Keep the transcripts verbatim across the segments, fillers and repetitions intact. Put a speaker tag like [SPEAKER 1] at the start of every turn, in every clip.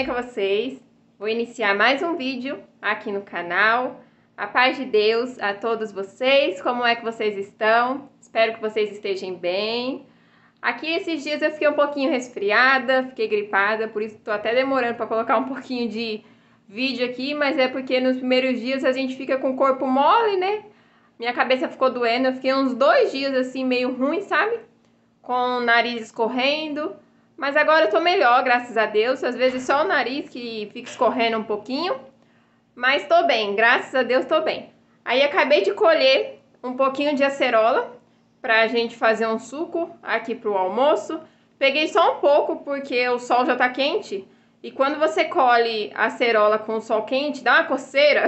[SPEAKER 1] bem com vocês? Vou iniciar mais um vídeo aqui no canal. A paz de Deus a todos vocês, como é que vocês estão? Espero que vocês estejam bem. Aqui esses dias eu fiquei um pouquinho resfriada, fiquei gripada, por isso estou até demorando para colocar um pouquinho de vídeo aqui, mas é porque nos primeiros dias a gente fica com o corpo mole, né? Minha cabeça ficou doendo, eu fiquei uns dois dias assim meio ruim, sabe? Com o nariz escorrendo. Mas agora eu tô melhor, graças a Deus. Às vezes só o nariz que fica escorrendo um pouquinho. Mas tô bem, graças a Deus tô bem. Aí acabei de colher um pouquinho de acerola pra gente fazer um suco aqui pro almoço. Peguei só um pouco porque o sol já tá quente. E quando você colhe a acerola com o sol quente, dá uma coceira.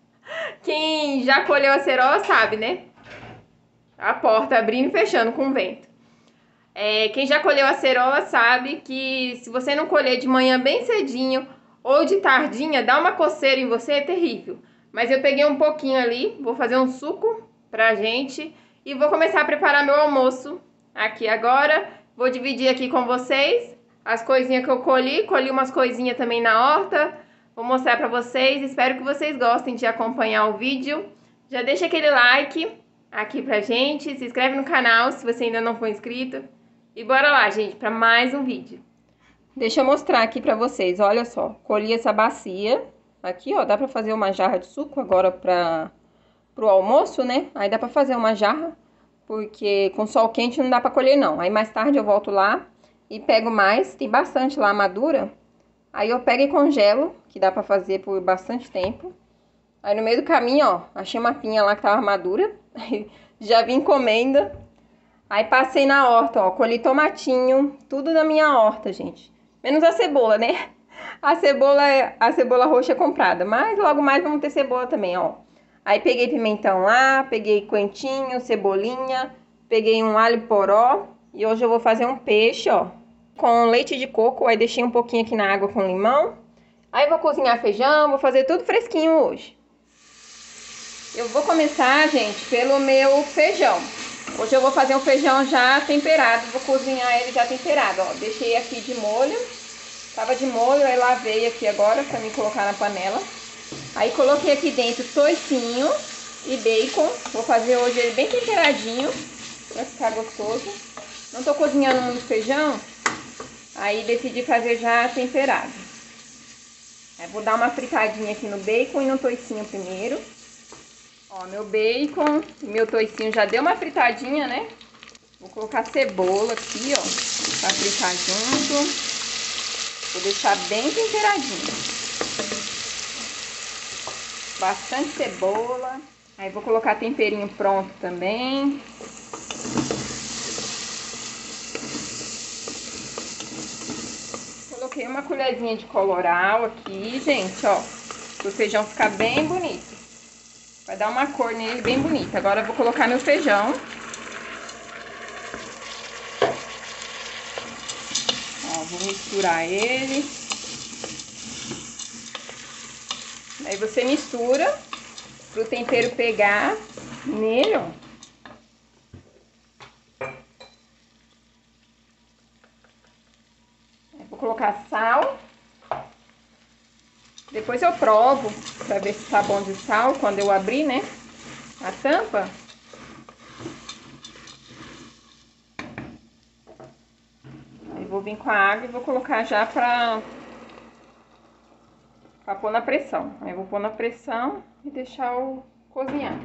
[SPEAKER 1] Quem já colheu a acerola sabe, né? A porta abrindo e fechando com o vento. É, quem já colheu acerola sabe que se você não colher de manhã bem cedinho ou de tardinha, dá uma coceira em você, é terrível. Mas eu peguei um pouquinho ali, vou fazer um suco pra gente e vou começar a preparar meu almoço aqui agora. Vou dividir aqui com vocês as coisinhas que eu colhi, colhi umas coisinhas também na horta. Vou mostrar pra vocês, espero que vocês gostem de acompanhar o vídeo. Já deixa aquele like aqui pra gente, se inscreve no canal se você ainda não for inscrito. E bora lá, gente, para mais um vídeo. Deixa eu mostrar aqui para vocês, olha só. Colhi essa bacia, aqui ó, dá para fazer uma jarra de suco agora para pro almoço, né? Aí dá para fazer uma jarra, porque com sol quente não dá para colher não. Aí mais tarde eu volto lá e pego mais, tem bastante lá madura. Aí eu pego e congelo, que dá para fazer por bastante tempo. Aí no meio do caminho, ó, achei uma pinha lá que tava madura, já vim comendo. Aí passei na horta, ó, colhi tomatinho, tudo na minha horta, gente. Menos a cebola, né? A cebola, a cebola roxa é comprada, mas logo mais vamos ter cebola também, ó. Aí peguei pimentão lá, peguei coentinho, cebolinha, peguei um alho poró e hoje eu vou fazer um peixe, ó, com leite de coco. Aí deixei um pouquinho aqui na água com limão. Aí vou cozinhar feijão, vou fazer tudo fresquinho hoje. Eu vou começar, gente, pelo meu feijão. Hoje eu vou fazer um feijão já temperado, vou cozinhar ele já temperado, ó. Deixei aqui de molho, tava de molho, aí lavei aqui agora pra me colocar na panela. Aí coloquei aqui dentro toicinho e bacon, vou fazer hoje ele bem temperadinho, pra ficar gostoso. Não tô cozinhando muito feijão, aí decidi fazer já temperado. Aí vou dar uma fritadinha aqui no bacon e no toicinho primeiro. Ó, meu bacon e meu toicinho já deu uma fritadinha, né? Vou colocar cebola aqui, ó, pra fritar junto. Vou deixar bem temperadinho. Bastante cebola. Aí vou colocar temperinho pronto também. Coloquei uma colherzinha de colorau aqui, gente, ó, pro feijão ficar bem bonito. Vai dar uma cor nele bem bonita. Agora eu vou colocar meu feijão. Ó, vou misturar ele. Aí você mistura pro tempero pegar nele, ó. Aí vou colocar sal. Depois eu provo pra ver se tá bom de sal quando eu abrir, né, a tampa. Aí vou vir com a água e vou colocar já pra, pra pôr na pressão. Aí eu vou pôr na pressão e deixar o cozinhar.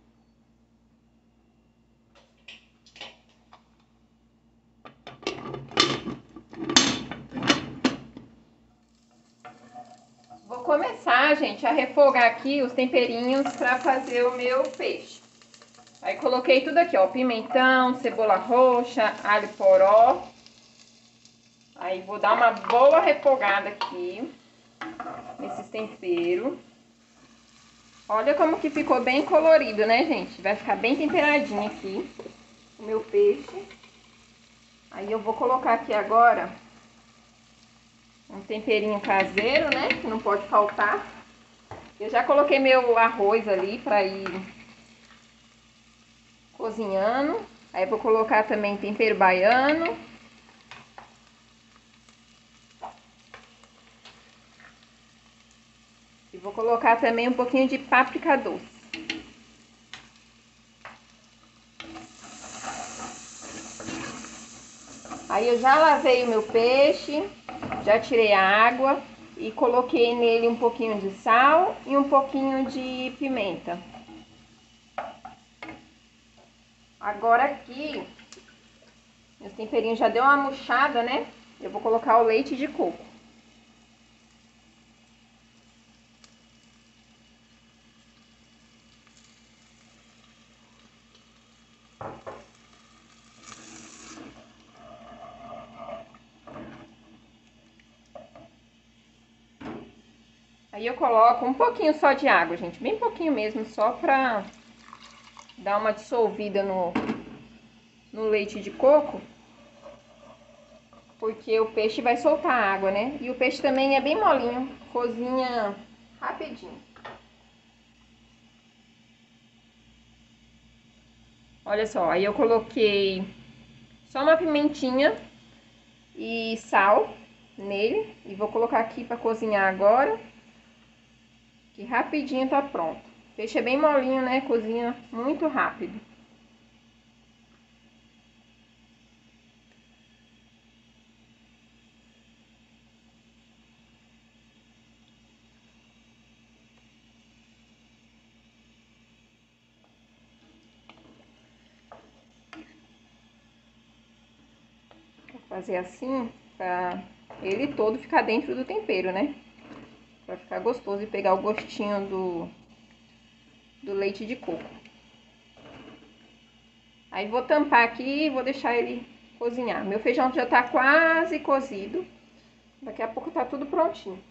[SPEAKER 1] Vou começar, gente, a refogar aqui os temperinhos pra fazer o meu peixe. Aí coloquei tudo aqui, ó, pimentão, cebola roxa, alho poró. Aí vou dar uma boa refogada aqui nesses temperos. Olha como que ficou bem colorido, né, gente? Vai ficar bem temperadinho aqui o meu peixe. Aí eu vou colocar aqui agora um temperinho caseiro, né? Que não pode faltar. Eu já coloquei meu arroz ali pra ir cozinhando. Aí eu vou colocar também tempero baiano. vou colocar também um pouquinho de páprica doce. Aí eu já lavei o meu peixe, já tirei a água e coloquei nele um pouquinho de sal e um pouquinho de pimenta. Agora aqui, meus temperinhos já deu uma murchada, né? Eu vou colocar o leite de coco. Aí eu coloco um pouquinho só de água, gente, bem pouquinho mesmo, só pra dar uma dissolvida no, no leite de coco. Porque o peixe vai soltar água, né? E o peixe também é bem molinho, cozinha rapidinho. Olha só, aí eu coloquei só uma pimentinha e sal nele. E vou colocar aqui pra cozinhar agora. Que rapidinho tá pronto. O peixe é bem molinho, né? Cozinha muito rápido. Vou fazer assim pra ele todo ficar dentro do tempero, né? Pra ficar gostoso e pegar o gostinho do, do leite de coco. Aí vou tampar aqui e vou deixar ele cozinhar. Meu feijão já tá quase cozido. Daqui a pouco tá tudo prontinho.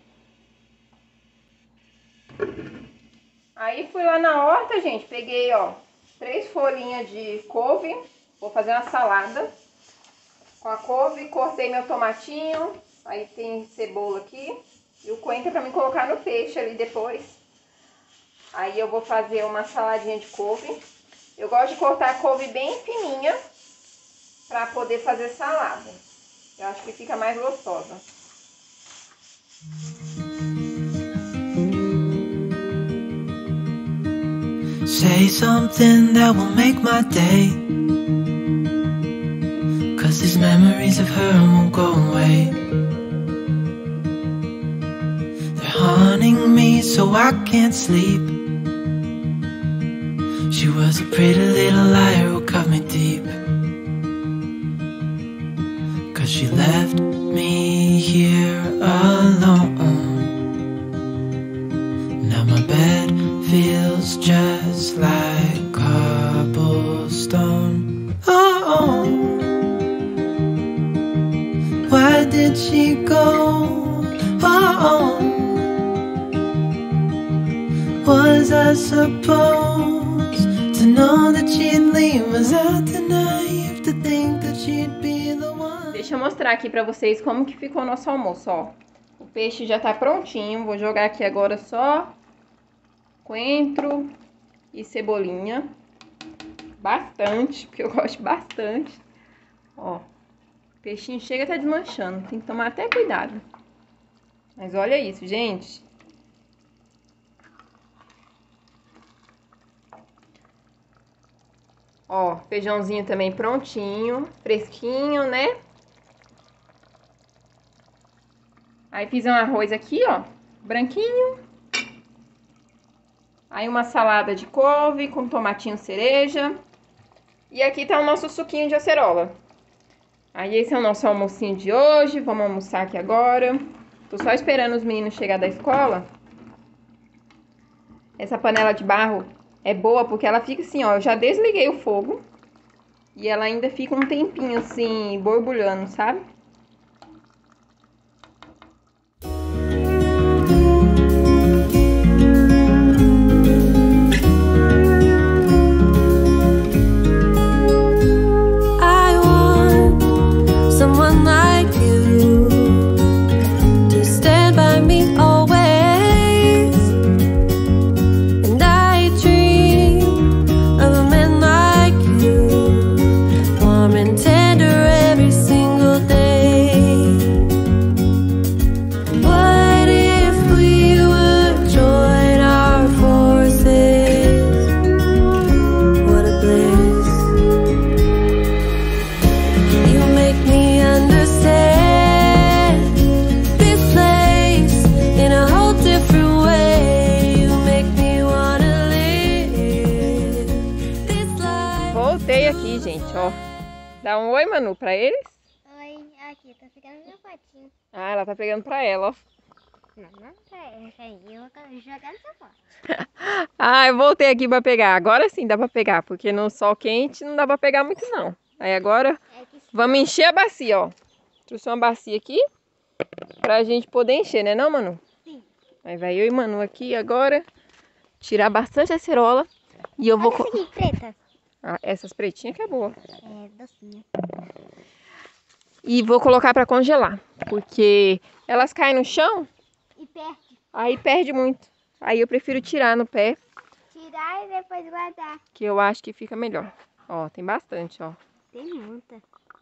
[SPEAKER 1] Aí fui lá na horta, gente. Peguei, ó, três folhinhas de couve. Vou fazer uma salada com a couve. Cortei meu tomatinho. Aí tem cebola aqui. E o coentro pra mim colocar no peixe ali depois. Aí eu vou fazer uma saladinha de couve. Eu gosto de cortar a couve bem fininha pra poder fazer salada. Eu acho que fica mais gostosa.
[SPEAKER 2] Say something that will make my day, 'cause these memories of her won't go away. Haunting me so I can't sleep. She was a pretty little liar who cut me deep, 'cause she left me here alone. Now my bed feels just like cobblestone. Oh, where did she go? Oh, was I supposed to know that she'd leave? Was I too naive to think that she'd be the one?
[SPEAKER 1] Deixa eu mostrar aqui pra vocês como que ficou o nosso almoço, ó. O peixe já tá prontinho. Vou jogar aqui agora só coentro e cebolinha. Bastante, porque eu gosto bastante. Ó, o peixinho chega a tá desmanchando. Tem que tomar até cuidado. Mas olha isso, gente. Ó, feijãozinho também prontinho, fresquinho, né? Aí fiz um arroz aqui, ó, branquinho. Aí uma salada de couve com tomatinho cereja. E aqui tá o nosso suquinho de acerola. Aí esse é o nosso almocinho de hoje. Vamos almoçar aqui agora. Tô só esperando os meninos chegar da escola. Essa panela de barro é boa porque ela fica assim, ó. Eu já desliguei o fogo. E ela ainda fica um tempinho assim, borbulhando, sabe?
[SPEAKER 2] What if we were joy?
[SPEAKER 1] gente, ó. Dá um oi, Manu, pra eles.
[SPEAKER 3] Oi, aqui, tá pegando meu potinho.
[SPEAKER 1] Ah, ela tá pegando pra ela, ó.
[SPEAKER 3] Não, não sei, eu vou jogar no seu pote.
[SPEAKER 1] Ah, eu voltei aqui pra pegar. Agora sim dá pra pegar, porque no sol quente não dá pra pegar muito, não. Aí agora,
[SPEAKER 3] É que
[SPEAKER 1] vamos encher a bacia, ó. Trouxe uma bacia aqui pra gente poder encher, né não, Manu?
[SPEAKER 3] sim.
[SPEAKER 1] Aí vai eu e Manu aqui agora tirar bastante acerola. E eu vou...
[SPEAKER 3] Olha essa aqui, preta.
[SPEAKER 1] Ah, essas pretinhas que é boa.
[SPEAKER 3] É, docinha.
[SPEAKER 1] E vou colocar pra congelar, porque elas caem no chão,
[SPEAKER 3] E perde.
[SPEAKER 1] aí perde muito. Aí eu prefiro tirar no pé,
[SPEAKER 3] Tirar e depois guardar.
[SPEAKER 1] que eu acho que fica melhor. Ó, tem bastante, ó.
[SPEAKER 3] Tem muita.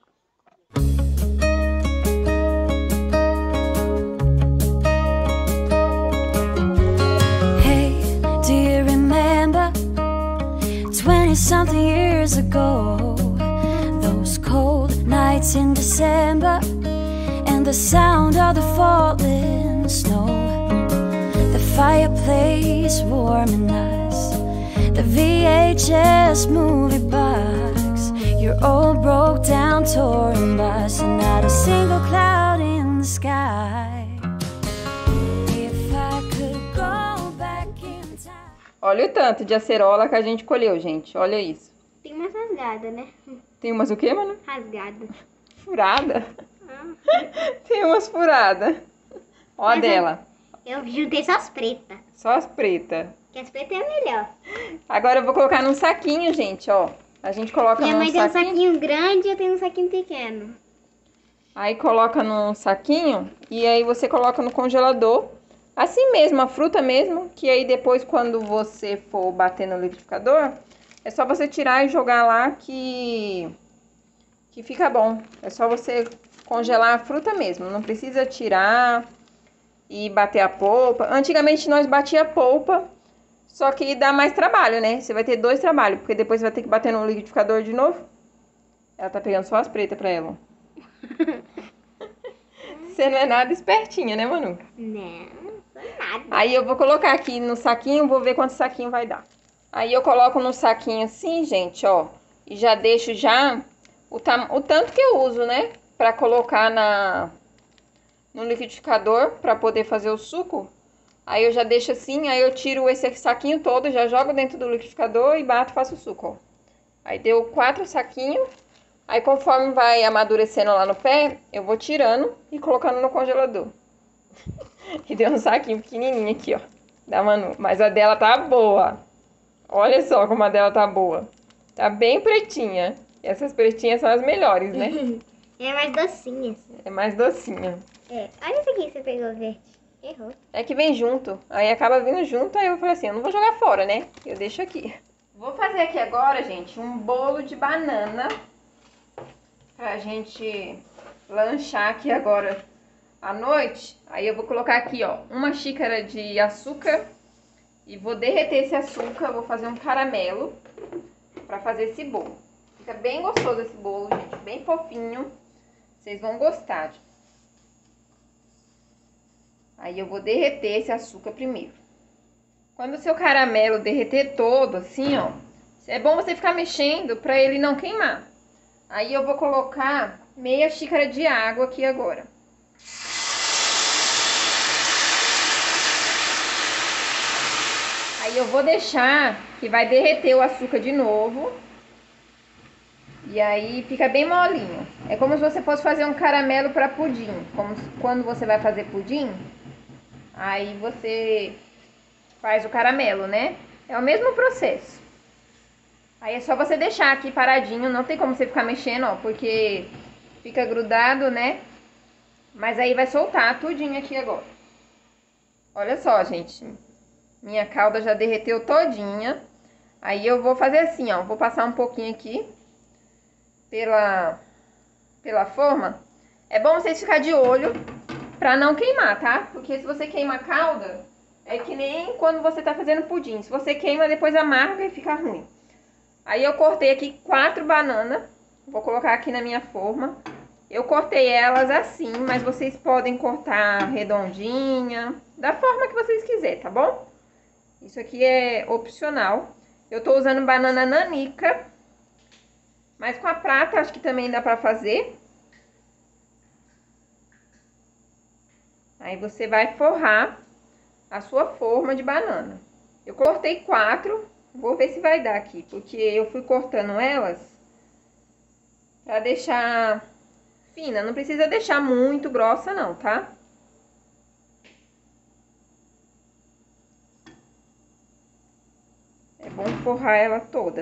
[SPEAKER 2] Hey, do you remember twenty something years ago? Those cold nights in December and the sound of the falling snow. The fireplace warming us, the V H S movie box, your old broke down touring bus, and not a single cloud in the sky. If I could go back in time.
[SPEAKER 1] Olha o tanto de acerola que a gente colheu, gente. Olha isso.
[SPEAKER 3] Tem umas rasgadas, né?
[SPEAKER 1] Tem umas o quê, Manu?
[SPEAKER 3] Rasgada.
[SPEAKER 1] Furada?
[SPEAKER 3] Ah,
[SPEAKER 1] Tem umas furadas. Ó a
[SPEAKER 3] Mas é-
[SPEAKER 1] dela.
[SPEAKER 3] eu juntei só as pretas.
[SPEAKER 1] Só as pretas.
[SPEAKER 3] Que as pretas é melhor.
[SPEAKER 1] Agora eu vou colocar num saquinho, gente, ó. A gente coloca
[SPEAKER 3] Minha
[SPEAKER 1] num
[SPEAKER 3] mãe tem um
[SPEAKER 1] saquinho.
[SPEAKER 3] saquinho grande e eu tenho um saquinho pequeno.
[SPEAKER 1] Aí coloca num saquinho e aí você coloca no congelador. Assim mesmo, a fruta mesmo. Que aí depois, quando você for bater no liquidificador, é só você tirar e jogar lá que, que fica bom. É só você congelar a fruta mesmo. Não precisa tirar e bater a polpa. Antigamente nós batia a polpa, só que dá mais trabalho, né? Você vai ter dois trabalhos, porque depois você vai ter que bater no liquidificador de novo. Ela tá pegando só as pretas pra ela. Você não é nada espertinha, né, Manu?
[SPEAKER 3] Não, sou nada.
[SPEAKER 1] Aí eu vou colocar aqui no saquinho, vou ver quanto saquinho vai dar. Aí eu coloco no saquinho assim, gente, ó. E já deixo já o, tam o tanto que eu uso, né? Pra colocar na no liquidificador pra poder fazer o suco. Aí eu já deixo assim, aí eu tiro esse saquinho todo, já jogo dentro do liquidificador e bato e faço o suco, ó. Aí deu quatro saquinhos. Aí conforme vai amadurecendo lá no pé, eu vou tirando e colocando no congelador. E deu um saquinho pequenininho aqui, ó, da Manu. Mas a dela tá boa. Olha só como a dela tá boa. Tá bem pretinha. Essas pretinhas são as melhores, né?
[SPEAKER 3] É mais docinha.
[SPEAKER 1] É mais docinha.
[SPEAKER 3] É, olha isso aqui que você pegou verde. Errou.
[SPEAKER 1] É que vem junto. Aí acaba vindo junto, aí eu falei assim, eu não vou jogar fora, né? Eu deixo aqui. Vou fazer aqui agora, gente, um bolo de banana. Pra gente lanchar aqui agora à noite. Aí eu vou colocar aqui, ó, uma xícara de açúcar. E vou derreter esse açúcar, vou fazer um caramelo pra fazer esse bolo. Fica bem gostoso esse bolo, gente, bem fofinho. Vocês vão gostar. Aí eu vou derreter esse açúcar primeiro. Quando o seu caramelo derreter todo, assim, ó, é bom você ficar mexendo pra ele não queimar. Aí eu vou colocar meia xícara de água aqui agora. Aí eu vou deixar que vai derreter o açúcar de novo. E aí fica bem molinho. É como se você fosse fazer um caramelo para pudim. Como se, quando você vai fazer pudim, aí você faz o caramelo, né? É o mesmo processo. Aí é só você deixar aqui paradinho, não tem como você ficar mexendo, ó, porque fica grudado, né? Mas aí vai soltar tudinho aqui agora. Olha só, gente. Minha calda já derreteu todinha. Aí eu vou fazer assim, ó. Vou passar um pouquinho aqui pela, pela forma. É bom vocês ficarem de olho pra não queimar, tá? Porque se você queima a calda, é que nem quando você tá fazendo pudim. Se você queima, depois amarga e fica ruim. Aí eu cortei aqui quatro bananas. Vou colocar aqui na minha forma. Eu cortei elas assim, mas vocês podem cortar redondinha, da forma que vocês quiserem, tá bom? Isso aqui é opcional. Eu tô usando banana nanica. Mas com a prata acho que também dá pra fazer. Aí você vai forrar a sua forma de banana. Eu cortei quatro, vou ver se vai dar aqui, porque eu fui cortando elas pra deixar fina. Não precisa deixar muito grossa não, tá? É bom forrar ela toda.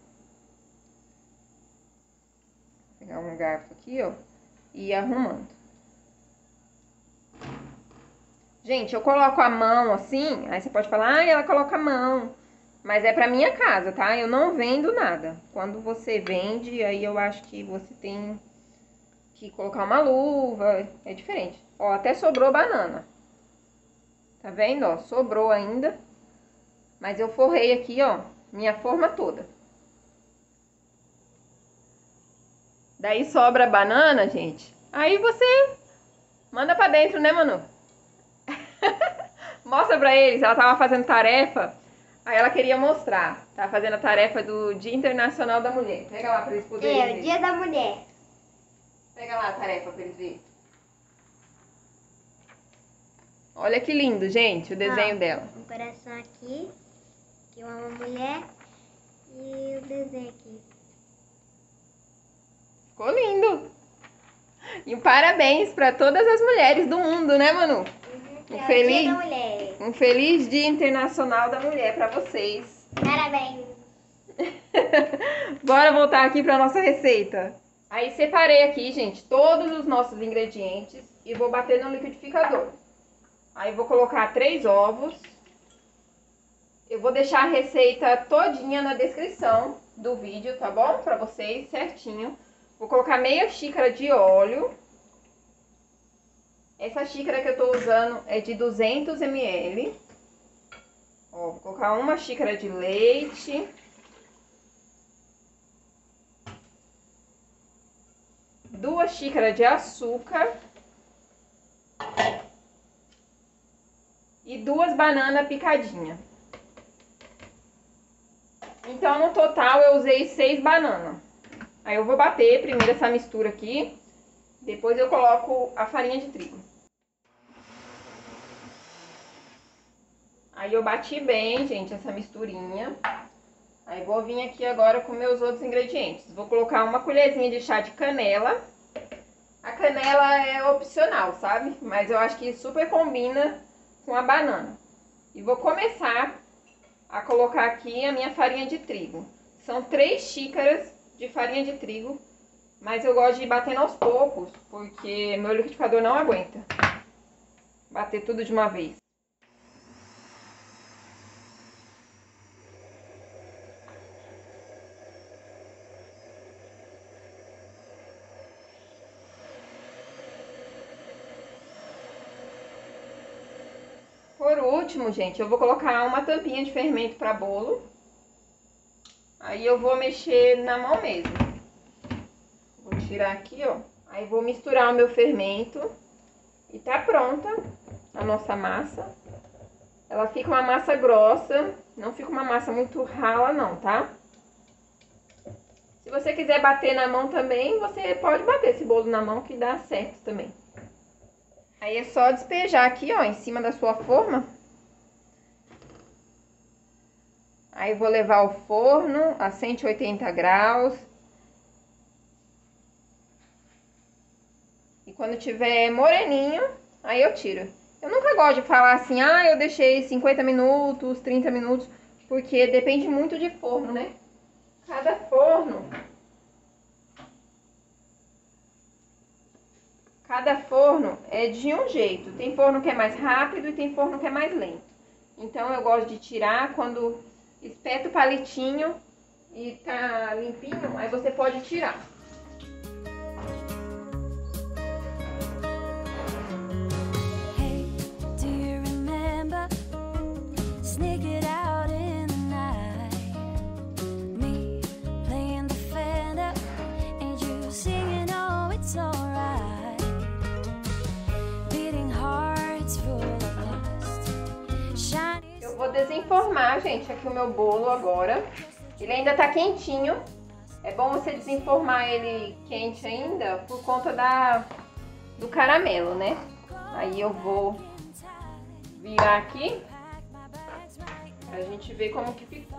[SPEAKER 1] Vou pegar um garfo aqui, ó, e ir arrumando. Gente, eu coloco a mão assim, aí você pode falar, ah, ela coloca a mão. Mas é pra minha casa, tá? Eu não vendo nada. Quando você vende, aí eu acho que você tem que colocar uma luva, é diferente. Ó, até sobrou banana. Tá vendo, ó? Sobrou ainda. Mas eu forrei aqui, ó, minha forma toda. Daí sobra a banana, gente. Aí você manda pra dentro, né, Manu? Mostra pra eles, ela tava fazendo tarefa, aí ela queria mostrar. Tava fazendo a tarefa do Dia Internacional da Mulher. Pega lá pra eles poderem
[SPEAKER 3] É,
[SPEAKER 1] ver.
[SPEAKER 3] o Dia da Mulher.
[SPEAKER 1] Pega lá a tarefa pra eles verem. Olha que lindo, gente, o desenho
[SPEAKER 3] Ó,
[SPEAKER 1] dela.
[SPEAKER 3] Um coração aqui, que é uma mulher, e o desenho aqui.
[SPEAKER 1] Ficou lindo. E um parabéns pra todas as mulheres do mundo, né, Manu? Um
[SPEAKER 3] É o
[SPEAKER 1] feliz,
[SPEAKER 3] Dia da Mulher.
[SPEAKER 1] um feliz Dia Internacional da Mulher pra vocês.
[SPEAKER 3] Parabéns.
[SPEAKER 1] Bora voltar aqui pra nossa receita. Aí separei aqui, gente, todos os nossos ingredientes e vou bater no liquidificador. Aí vou colocar três ovos. Eu vou deixar a receita todinha na descrição do vídeo, tá bom? Pra vocês, certinho. Vou colocar meia xícara de óleo. Essa xícara que eu tô usando é de duzentos mililitros. Ó, vou colocar uma xícara de leite. Duas xícaras de açúcar. E duas bananas picadinhas. Então, no total, eu usei seis bananas. Aí eu vou bater primeiro essa mistura aqui. Depois eu coloco a farinha de trigo. Aí eu bati bem, gente, essa misturinha. Aí vou vir aqui agora com meus outros ingredientes. Vou colocar uma colherzinha de chá de canela. A canela é opcional, sabe? Mas eu acho que super combina com a banana. E vou começar a colocar aqui a minha farinha de trigo. São três xícaras de farinha de trigo. Mas eu gosto de ir batendo aos poucos, porque meu liquidificador não aguenta bater tudo de uma vez. Por último, gente, eu vou colocar uma tampinha de fermento para bolo. Aí eu vou mexer na mão mesmo. Vou tirar aqui, ó. Aí vou misturar o meu fermento. E tá pronta a nossa massa. Ela fica uma massa grossa. Não fica uma massa muito rala, não, tá? Se você quiser bater na mão também, você pode bater esse bolo na mão que dá certo também. Aí é só despejar aqui, ó, em cima da sua forma. Aí vou levar ao forno a cento e oitenta graus. E quando tiver moreninho, aí eu tiro. Eu nunca gosto de falar assim, ah, eu deixei cinquenta minutos, trinta minutos, porque depende muito de forno, né? Cada forno... Cada forno é de um jeito. Tem forno que é mais rápido e tem forno que é mais lento. Então, eu gosto de tirar quando espeta o palitinho e tá limpinho, aí você pode tirar.
[SPEAKER 2] Hey, do you remember sneaking out in the night? Me playing the Fender and you singing, oh, it's alright.
[SPEAKER 1] Eu vou desenformar, gente, aqui o meu bolo agora. Ele ainda tá quentinho. É bom você desenformar ele quente ainda por conta da, do caramelo, né? Aí eu vou virar aqui pra gente ver como que ficou.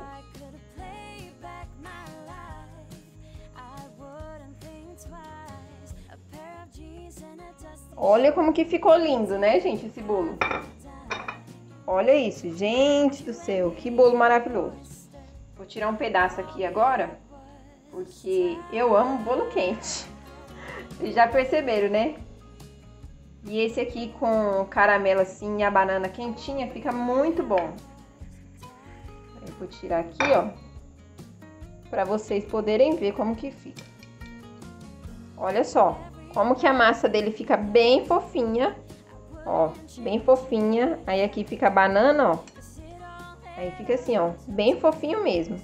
[SPEAKER 1] Olha como que ficou lindo, né, gente, esse bolo. Olha isso, gente do céu, que bolo maravilhoso. Vou tirar um pedaço aqui agora, porque eu amo bolo quente. Vocês já perceberam, né? E esse aqui com caramelo assim e a banana quentinha fica muito bom. Eu vou tirar aqui, ó, para vocês poderem ver como que fica. Olha só, como que a massa dele fica bem fofinha. Ó, bem fofinha. Aí aqui fica a banana, ó. Aí fica assim, ó, bem fofinho mesmo.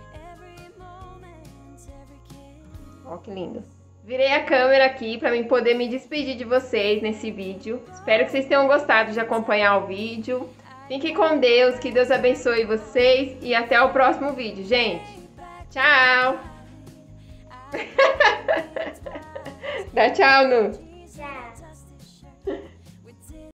[SPEAKER 1] Ó que lindo. Virei a câmera aqui para mim poder me despedir de vocês nesse vídeo. Espero que vocês tenham gostado de acompanhar o vídeo. Fiquem com Deus, que Deus abençoe vocês e até o próximo vídeo, gente. Tchau! Dá tchau, Nu.
[SPEAKER 3] Tchau.